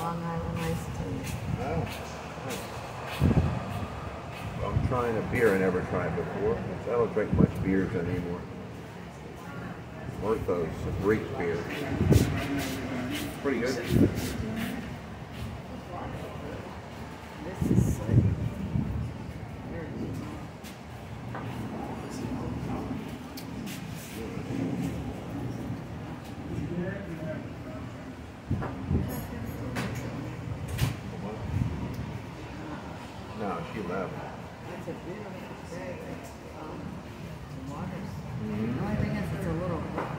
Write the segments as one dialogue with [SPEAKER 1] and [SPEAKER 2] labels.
[SPEAKER 1] Long Island iced tea.
[SPEAKER 2] Oh, nice. I'm trying a beer I never tried before. I don't drink much beers anymore. Orthos, a Greek beer. Pretty good.
[SPEAKER 1] This is like
[SPEAKER 2] No, she left.
[SPEAKER 1] it's a beautiful day. The water's.
[SPEAKER 2] Mm-hmm.
[SPEAKER 1] The only thing is it's a little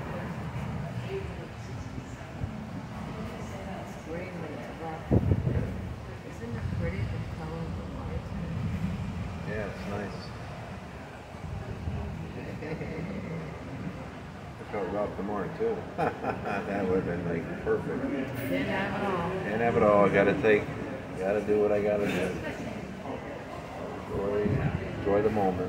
[SPEAKER 1] it's green when it's rough. Isn't it pretty the color of the light?
[SPEAKER 2] Yeah, it's nice. I felt Ralph tomorrow too. That would have been like perfect.
[SPEAKER 1] Didn't have it all.
[SPEAKER 2] Can't have it all. Gotta do what I gotta do. Enjoy the moment.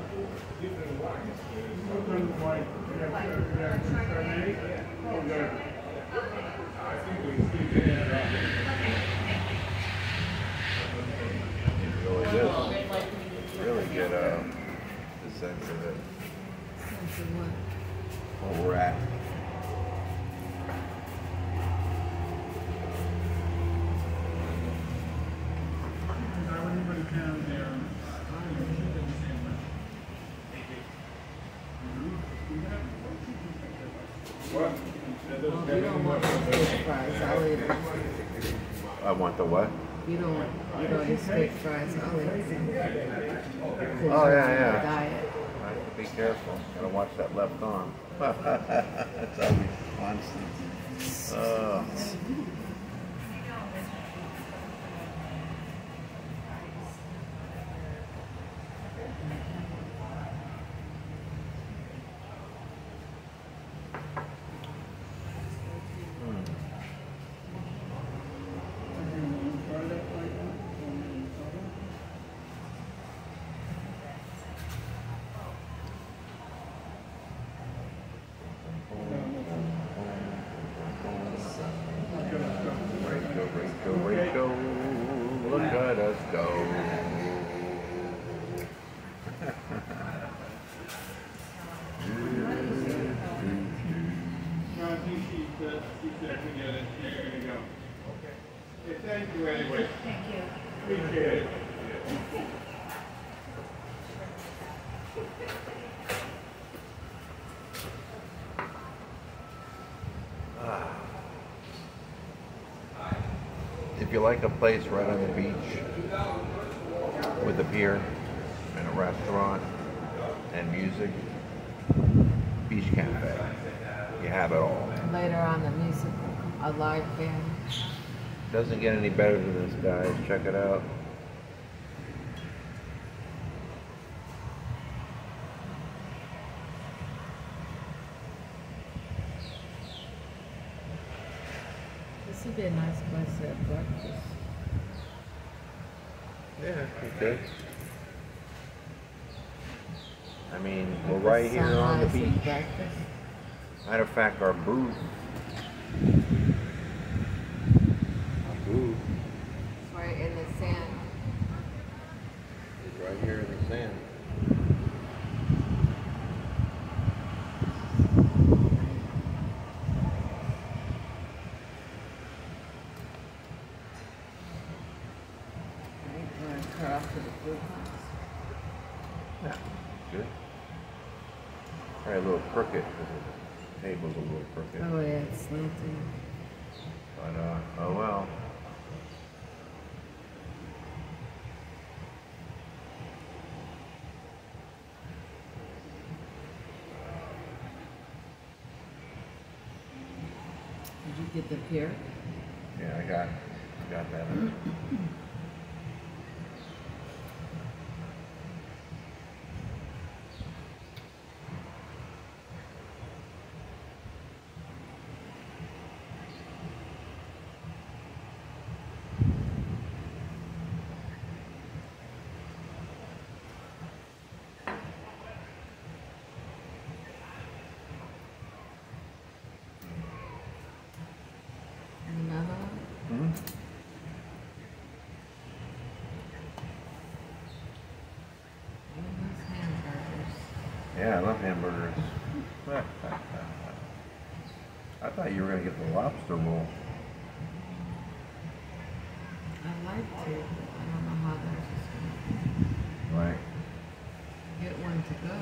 [SPEAKER 2] Really good. Really get the sense of it.
[SPEAKER 1] Sense of what?
[SPEAKER 2] Where we're at.
[SPEAKER 1] Well, if you don't want the steak fries, I'll eat it.
[SPEAKER 2] I want the what?
[SPEAKER 1] You don't eat steak fries, I'll eat it.
[SPEAKER 2] Oh, yeah.
[SPEAKER 1] Diet.
[SPEAKER 2] I have to be careful. Gotta watch that left arm. That's always constant. Oh. Rachel, look at us go.
[SPEAKER 3] She said forget it. She's going to go. Okay. Hey, thank you anyway.
[SPEAKER 1] Thank you.
[SPEAKER 3] Appreciate it.
[SPEAKER 2] If you like a place right on the beach with a pier and a restaurant and music, Beach Cafe. You have it all.
[SPEAKER 1] Later on, the music, a live band.
[SPEAKER 2] Doesn't get any better than this, guys. Check it out.
[SPEAKER 1] This would be a nice place to have breakfast.
[SPEAKER 2] Yeah, okay. I mean, we're right here on the
[SPEAKER 1] Sunrise and
[SPEAKER 2] beach.
[SPEAKER 1] breakfast.
[SPEAKER 2] Matter of fact, our booth.
[SPEAKER 1] It's right in the sand.
[SPEAKER 2] Is right here in the sand.
[SPEAKER 1] We're going to cut off to the blue house.
[SPEAKER 2] Yeah, good. Probably a little crooked because the table's a little crooked.
[SPEAKER 1] Oh yeah, it's slanting.
[SPEAKER 2] But, oh well.
[SPEAKER 1] Did you get the pier?
[SPEAKER 2] Yeah, I got that.
[SPEAKER 1] Another one?
[SPEAKER 2] Hmm? Yeah, I love hamburgers. I thought you were going to get the lobster roll.
[SPEAKER 4] I'd like to, but I don't know how theirs is going to be.
[SPEAKER 2] Right.
[SPEAKER 4] Get one to go.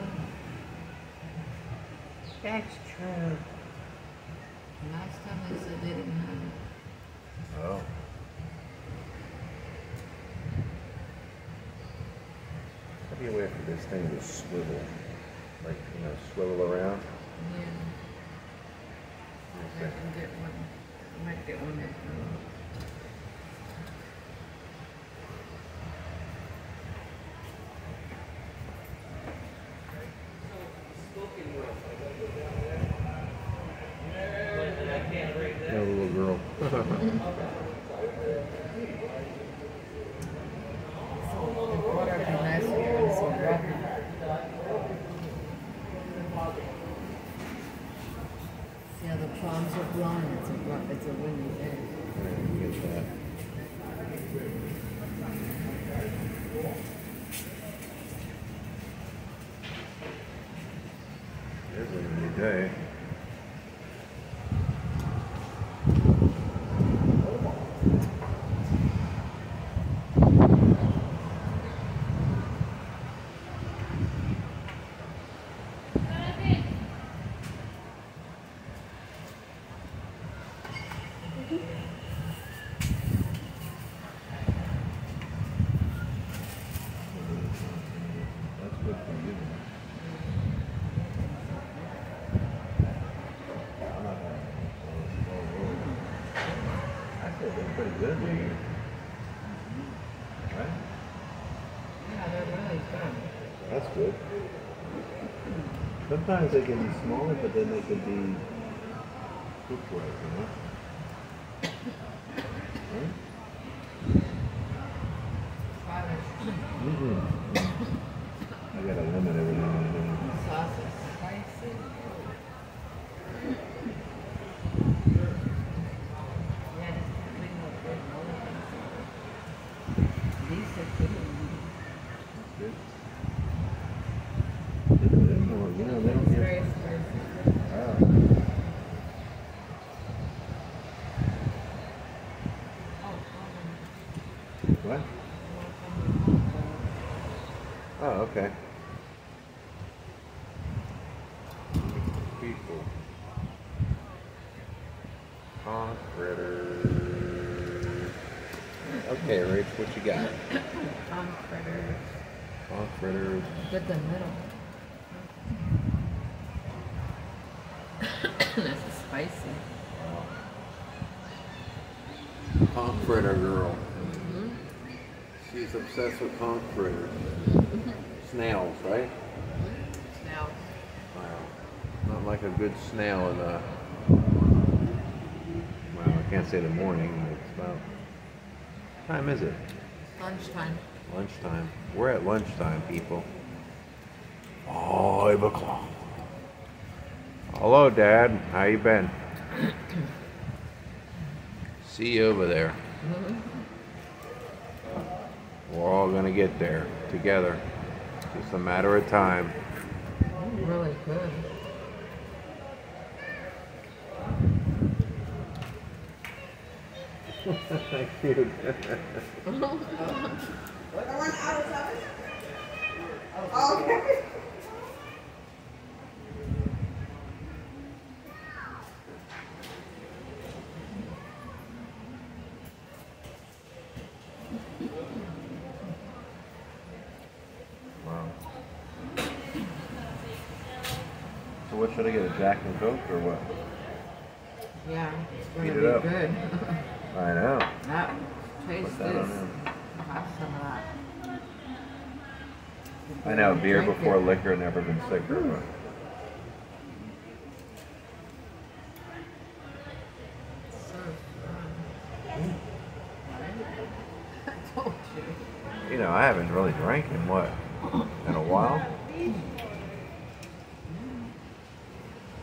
[SPEAKER 2] That's true.
[SPEAKER 4] Last time they said they didn't have it.
[SPEAKER 2] Oh. How do you wait for this thing to swivel? Like, swivel around?
[SPEAKER 4] Yeah. I
[SPEAKER 2] Okay.
[SPEAKER 4] can get one. I might get one that
[SPEAKER 2] Yeah, little girl.
[SPEAKER 4] the water be nice here and so rough. See how the palms are blowing? It's a windy day.
[SPEAKER 2] Get that. It's a windy day. That's good for you. I'm not gonna. I said they're pretty good to you. Right?
[SPEAKER 4] Yeah, they're really good.
[SPEAKER 2] That's good. Sometimes they can be smaller, but then they can be cooked right, Right? Mm-hmm. I got a limit every now and then.
[SPEAKER 4] Sauce is spicy. Yeah, just clean up good molds. These are good.
[SPEAKER 2] Good. They're more, they don't
[SPEAKER 4] It's
[SPEAKER 2] get.
[SPEAKER 4] very spicy.
[SPEAKER 2] Wow. What? Oh, okay. People. Hog fritters. Okay, Rach, what you got?
[SPEAKER 4] Tongue fritters.
[SPEAKER 2] Hog fritters.
[SPEAKER 4] Good the middle. This is spicy.
[SPEAKER 2] Conch fritter girl. She's obsessed with conch fritters. Snails, right?
[SPEAKER 4] Now,
[SPEAKER 2] Wow. Not like a good snail in the. Well, I can't say the morning. It's about. What time is it?
[SPEAKER 4] lunchtime.
[SPEAKER 2] Lunchtime. We're at lunchtime, people. 5 o'clock. Hello, Dad. How you been? See you over there. We're all gonna get there together. Just a matter of time.
[SPEAKER 4] Really good.
[SPEAKER 2] Cute.
[SPEAKER 5] Okay.
[SPEAKER 2] Wow. So what should I get? A Jack and Coke or what?
[SPEAKER 4] Yeah, it's gonna
[SPEAKER 2] Heat it
[SPEAKER 4] be
[SPEAKER 2] up.
[SPEAKER 4] good.
[SPEAKER 2] I know.
[SPEAKER 4] That, taste
[SPEAKER 2] Put that on
[SPEAKER 4] this.
[SPEAKER 2] in.
[SPEAKER 4] Have some of that.
[SPEAKER 2] I know, beer
[SPEAKER 4] Drink
[SPEAKER 2] before
[SPEAKER 4] it.
[SPEAKER 2] liquor, never been sicker. But
[SPEAKER 4] So fun. I told you.
[SPEAKER 2] I haven't really drank in what? In a while?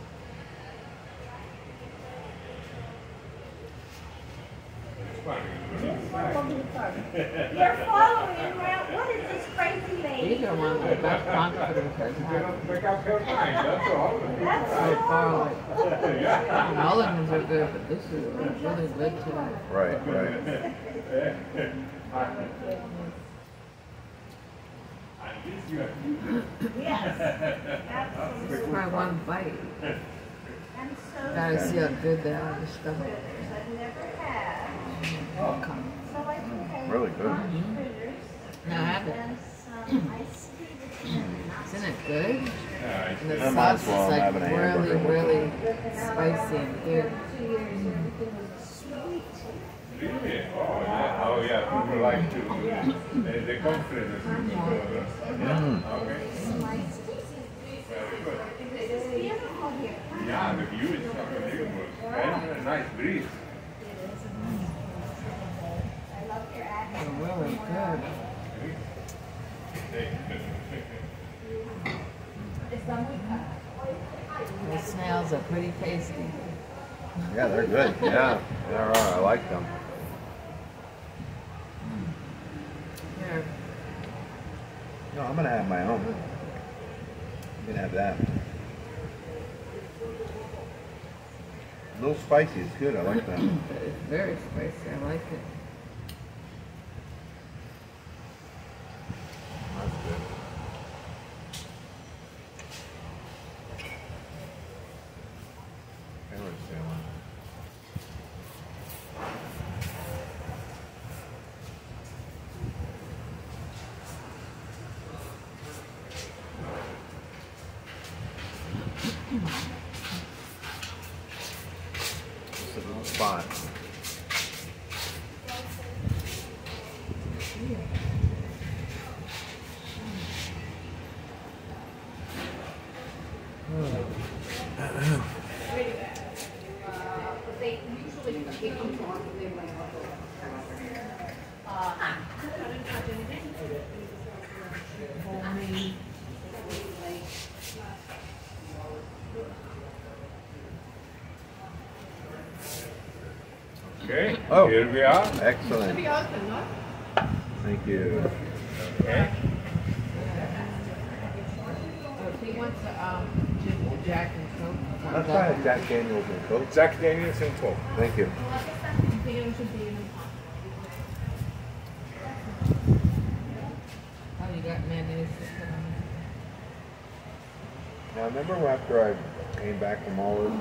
[SPEAKER 3] It's fine.
[SPEAKER 5] You're following around. What is this crazy lady?
[SPEAKER 4] These are ones that got confidence as
[SPEAKER 3] They
[SPEAKER 4] hell.
[SPEAKER 3] don't make up her mind, that's all.
[SPEAKER 4] So far away.
[SPEAKER 3] Yeah.
[SPEAKER 4] Mulligans are good, but this is really good today.
[SPEAKER 2] Right, right.
[SPEAKER 5] Yes. Absolutely.
[SPEAKER 4] Try one bite.
[SPEAKER 5] I'm so
[SPEAKER 4] Gotta see how good they are, the stuff.
[SPEAKER 5] I've never had. So I took
[SPEAKER 2] Really good.
[SPEAKER 4] Now have it.
[SPEAKER 5] some iced tea with
[SPEAKER 4] Isn't it good? And the
[SPEAKER 2] I might
[SPEAKER 4] sauce
[SPEAKER 2] as well
[SPEAKER 4] is like
[SPEAKER 2] have an
[SPEAKER 4] really,
[SPEAKER 2] hamburger with
[SPEAKER 4] really spicy and good.
[SPEAKER 3] Really? Oh, yeah. Oh, yeah. People like to. They confidence people. Okay. Very good.
[SPEAKER 5] It's beautiful here.
[SPEAKER 3] Yeah, the view is unbelievable. Very nice breeze.
[SPEAKER 5] I love your accent.
[SPEAKER 4] They're really good. The snails are pretty tasty.
[SPEAKER 2] Yeah, they're good. Yeah, they are. I like them.
[SPEAKER 4] Here,
[SPEAKER 2] No, I'm gonna have my own. I'm gonna have that. A little spicy. It's good. I like that.
[SPEAKER 4] but it's very spicy. I like it.
[SPEAKER 2] That's good. Taylor salmon. It's a little spot.
[SPEAKER 3] Okay.
[SPEAKER 2] Oh.
[SPEAKER 3] Here we are.
[SPEAKER 2] Excellent. Thank you.
[SPEAKER 3] Okay.
[SPEAKER 4] So if he wants Jack and Coke,
[SPEAKER 2] Let's try a Jack Daniels and Coke.
[SPEAKER 3] Jack Daniels and Coke.
[SPEAKER 2] Thank you.
[SPEAKER 4] oh, you got mayonnaise to put on
[SPEAKER 2] Now, remember after I came back from Olive?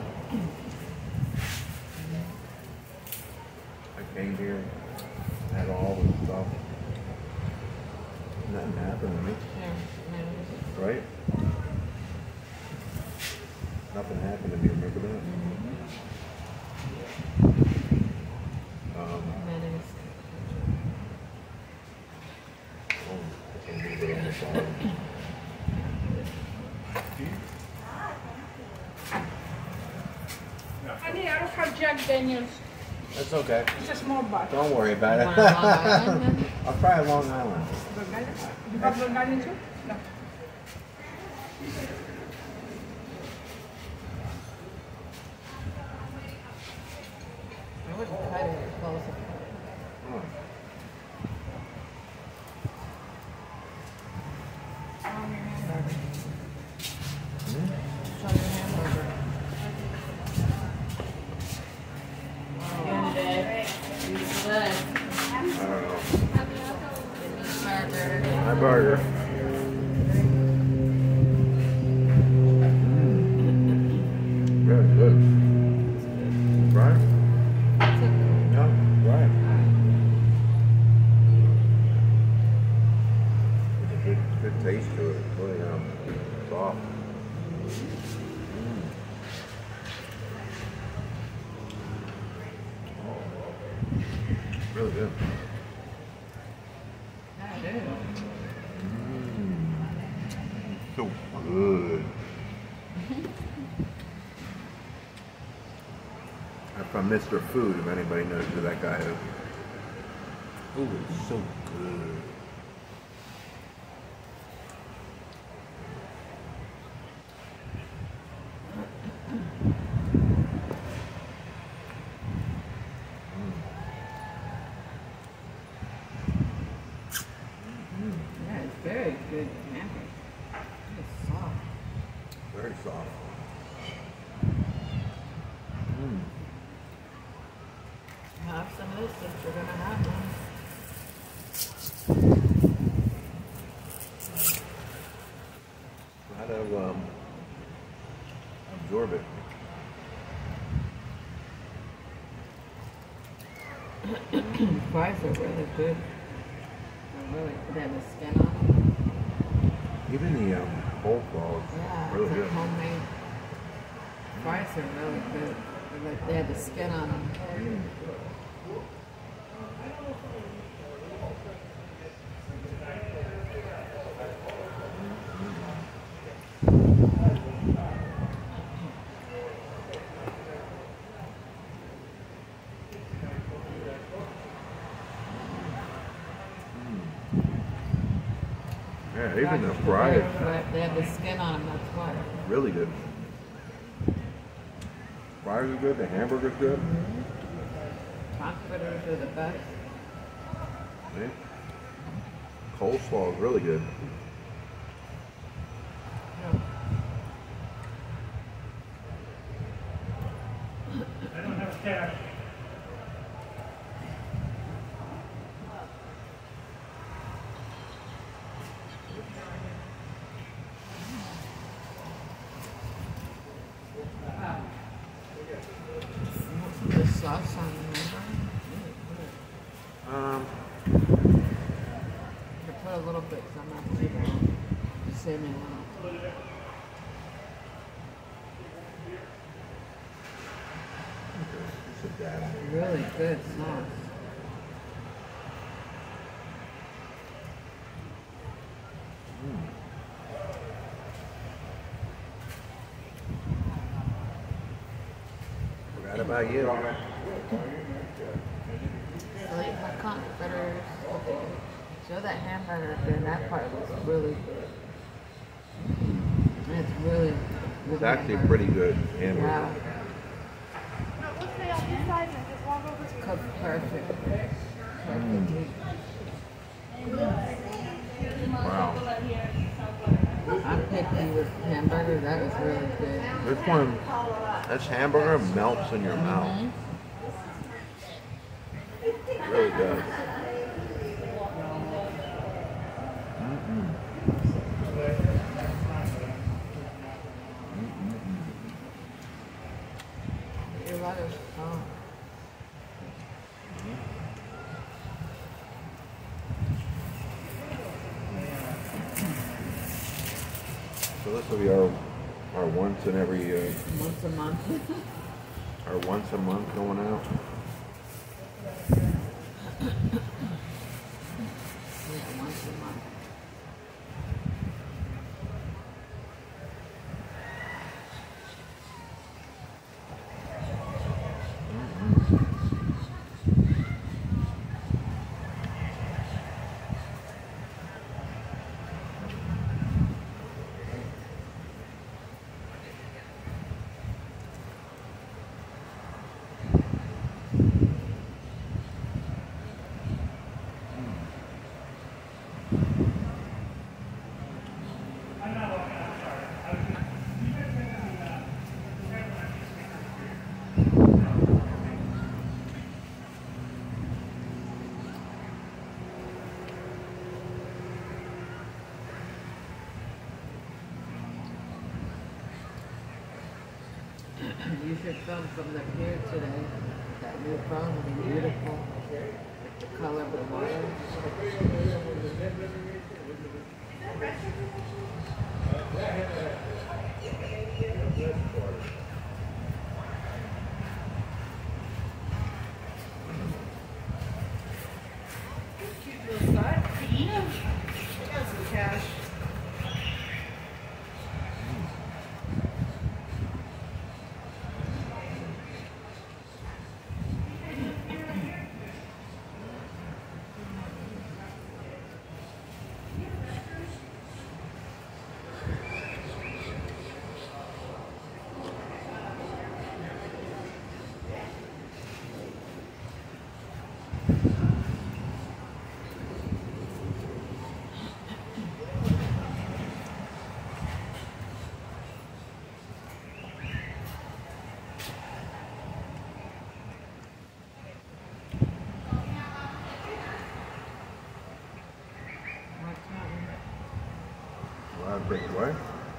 [SPEAKER 2] I came here, had all this stuff. Nothing happened to me,
[SPEAKER 4] Here, mayonnaise.
[SPEAKER 2] right? Nothing happened to me, remember that?
[SPEAKER 4] Mayonnaise.
[SPEAKER 2] Oh, I can't believe it on the bottom.
[SPEAKER 6] Honey, I don't have Jack Daniels.
[SPEAKER 2] That's okay.
[SPEAKER 6] It's a small bottle.
[SPEAKER 2] Don't worry about
[SPEAKER 4] You want a Long
[SPEAKER 2] it.
[SPEAKER 4] Island then?
[SPEAKER 2] I'll try a Long Island.
[SPEAKER 6] Long Island? You have Long Island too? No.
[SPEAKER 4] I wouldn't cut it as close as
[SPEAKER 2] Oh.
[SPEAKER 4] show your hamburger.
[SPEAKER 2] Hmm?
[SPEAKER 4] Show your hamburger.
[SPEAKER 2] I don't know.
[SPEAKER 4] Burger.
[SPEAKER 2] My burger. Very good. Right? Yeah, right. There's a good taste to it. It's really soft. Really good.
[SPEAKER 4] Yeah, it is.
[SPEAKER 2] So good. I'm from Mr. Food, if anybody knows who that guy is. Oh, it's so good.
[SPEAKER 4] since you're gonna have one.
[SPEAKER 2] How to absorb it.
[SPEAKER 4] Fries are really good. They're really, they have the skin on them.
[SPEAKER 2] Even the coleslaw
[SPEAKER 4] Yeah,
[SPEAKER 2] is really
[SPEAKER 4] it's like
[SPEAKER 2] good.
[SPEAKER 4] homemade. Fries are really good. They have the skin on them.
[SPEAKER 2] Yeah, even the fries,
[SPEAKER 4] They have the skin on them, that's why.
[SPEAKER 2] really good. Fries are good, the hamburger's good.
[SPEAKER 4] Frankfurters are the best.
[SPEAKER 2] Yeah. Coleslaw is really good.
[SPEAKER 1] I don't have cash.
[SPEAKER 4] The sauce on them, I put a little bit, because I'm not too bad. Just save me a little.
[SPEAKER 2] Sit down.
[SPEAKER 4] Really good sauce.
[SPEAKER 2] Forgot about you.
[SPEAKER 4] So you have frankfurters. Show that hamburger again. That part was really good. It's really good.
[SPEAKER 2] It's actually
[SPEAKER 4] hamburger.
[SPEAKER 2] pretty good hamburger.
[SPEAKER 4] Yeah,
[SPEAKER 5] No, let's stay on this side and just walk over
[SPEAKER 4] it's
[SPEAKER 5] to
[SPEAKER 4] cooked perfect. Perfectly.
[SPEAKER 2] Wow.
[SPEAKER 4] I'm picky with hamburger. That was really good.
[SPEAKER 2] This one, this hamburger melts in your mouth. It really does.
[SPEAKER 4] Your lettuce. Oh.
[SPEAKER 2] So this will be our once in every
[SPEAKER 4] Once a month.
[SPEAKER 2] our once a month going out.
[SPEAKER 4] Yeah, once a month. You should film from the pier today. That new phone will be beautiful. The color of the water.
[SPEAKER 6] Cute little side. Got some cash.
[SPEAKER 2] Take what?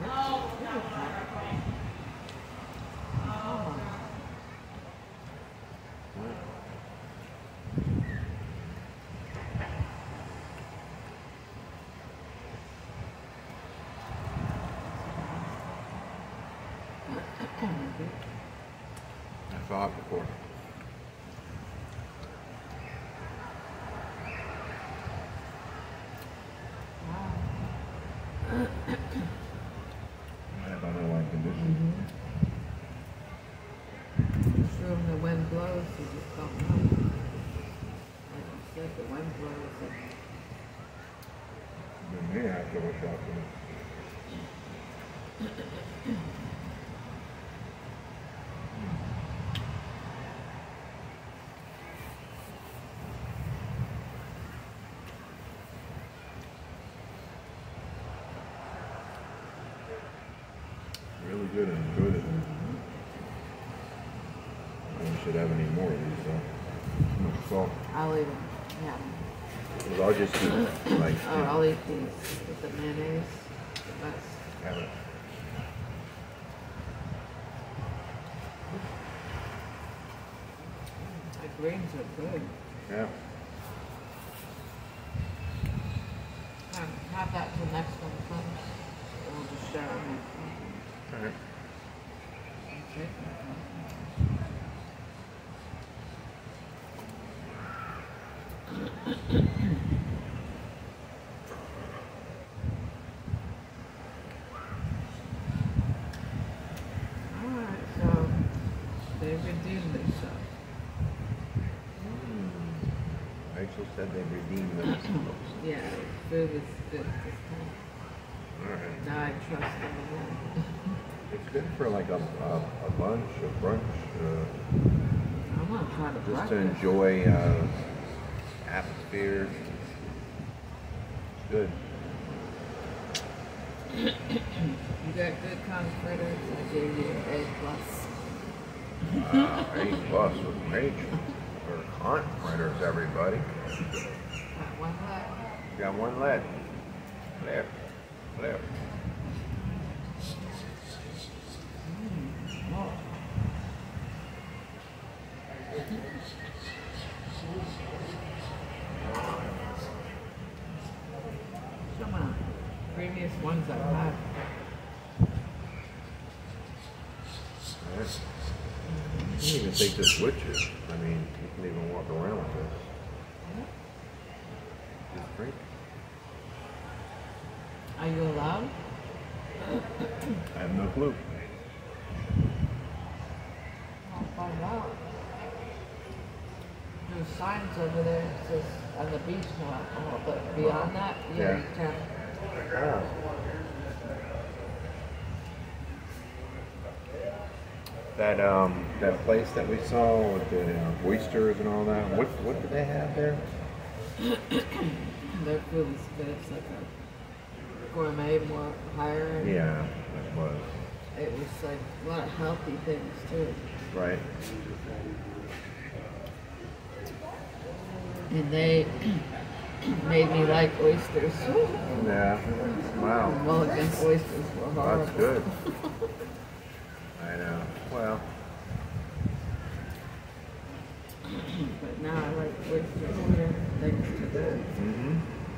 [SPEAKER 2] I saw it before. I have underlying conditions.
[SPEAKER 4] Sure, when the wind blows, you just don't know. Like you said, the wind blows.
[SPEAKER 2] You may have to watch out for it. Really good and enjoyed it. I don't should have any more of these too much salt.
[SPEAKER 4] I'll eat them. Yeah.
[SPEAKER 2] Because I'll just eat like
[SPEAKER 4] Oh, I'll eat these with the mayonnaise. The best.
[SPEAKER 2] have it.
[SPEAKER 4] The greens are good.
[SPEAKER 2] Yeah.
[SPEAKER 4] Have that till next one comes. We'll just share them.
[SPEAKER 2] Alright.
[SPEAKER 4] Okay. Alright, so they redeemed themselves.
[SPEAKER 2] Rachel said they redeemed themselves.
[SPEAKER 4] Yeah, food was good this time.
[SPEAKER 2] Alright.
[SPEAKER 4] Now I trust them again.
[SPEAKER 2] It's good for like a lunch, a brunch,
[SPEAKER 4] I'm gonna try the
[SPEAKER 2] just to
[SPEAKER 4] breakfast.
[SPEAKER 2] enjoy atmosphere. It's good.
[SPEAKER 4] You got good confidence. I gave you an A plus.
[SPEAKER 2] A+ with Rachel. For content writers, everybody.
[SPEAKER 4] Got one left.
[SPEAKER 2] Got one left. Left. Left.
[SPEAKER 4] Oh. Some of the previous ones I've had.
[SPEAKER 2] Yes. You can even take this with you. I mean, you can even walk around with this. Just drink.
[SPEAKER 4] Are you allowed?
[SPEAKER 2] I have no clue.
[SPEAKER 4] I'll find out. There's signs over there that says on the beach no alcohol, but beyond that, yeah,
[SPEAKER 2] Yeah.
[SPEAKER 4] you can.
[SPEAKER 2] Oh. That place that we saw with the oysters and all that. What did they have there?
[SPEAKER 4] Their food is good. It's like a gourmet, more higher end.
[SPEAKER 2] Yeah, it was.
[SPEAKER 4] It was like a lot of healthy things too.
[SPEAKER 2] Right.
[SPEAKER 4] And they made me like oysters.
[SPEAKER 2] Yeah. Wow.
[SPEAKER 4] Mulligan's oysters were horrible.
[SPEAKER 2] That's good. I know. Well,
[SPEAKER 4] But now I like oysters here, thanks to that.
[SPEAKER 2] mm-hmm.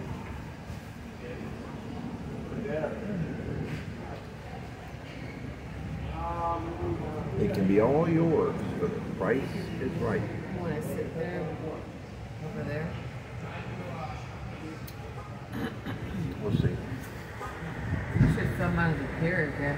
[SPEAKER 2] It can be all yours, but the price is right.
[SPEAKER 4] When I sit there, over there,
[SPEAKER 2] We'll see.
[SPEAKER 4] you should come out of the pier again.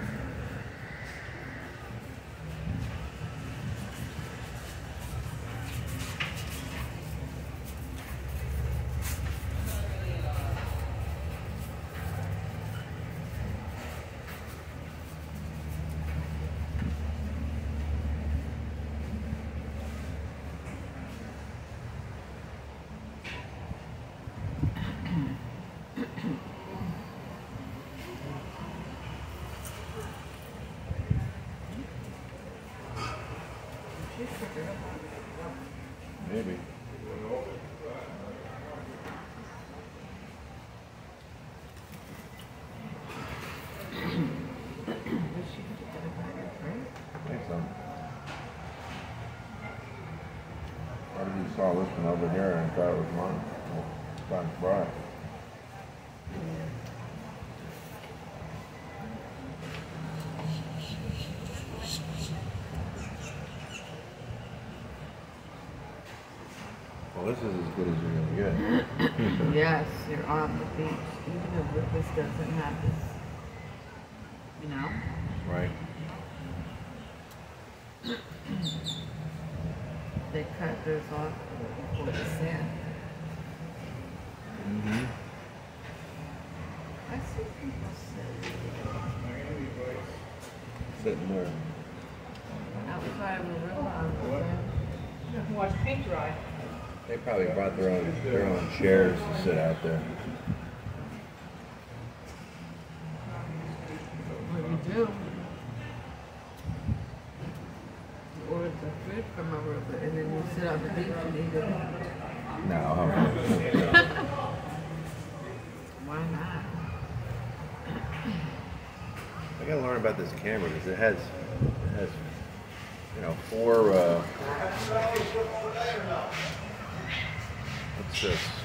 [SPEAKER 2] Maybe. just saw this one over here and thought it was mine. Trying to try it. Well, this is as good as you're gonna get.
[SPEAKER 4] Yes, you're on the beach, even if this doesn't have this, you know?
[SPEAKER 2] Right.
[SPEAKER 4] They cut theirs off before the sand.
[SPEAKER 2] Mm-hmm.
[SPEAKER 4] I see people
[SPEAKER 2] Sitting there.
[SPEAKER 4] outside of the river.
[SPEAKER 6] You can watch paint dry.
[SPEAKER 2] They probably brought their own chairs to sit out there.
[SPEAKER 4] What do you do? You order the food from a river and then you sit on the beach and eat it.
[SPEAKER 2] No.
[SPEAKER 4] Why not?
[SPEAKER 2] I gotta learn about this camera because it has, you know, 4. What's this?